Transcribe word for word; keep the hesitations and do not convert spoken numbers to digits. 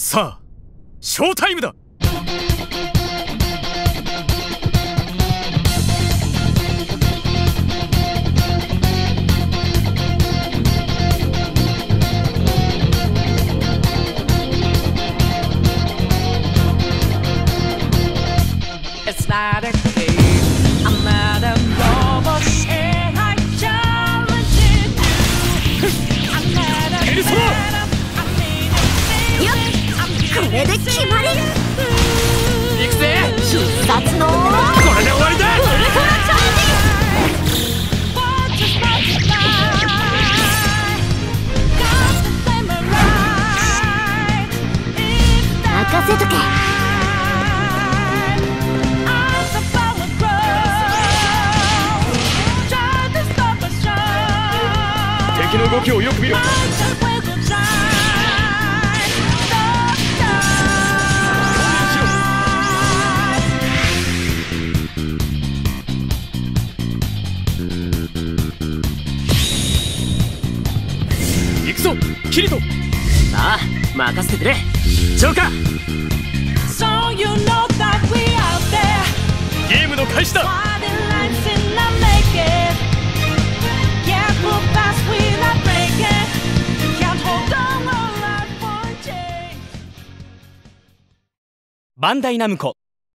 さあショータイムだ。 これで決まり。 行くぜ。 必殺のこれで終わりだ。 ウルトラチャージ。任せとけ。 敵の動きをよく見ろ。行くぞキリト。 ああ任せてくれジョーカー。 ゲームの開始だ。 バンダイナムコ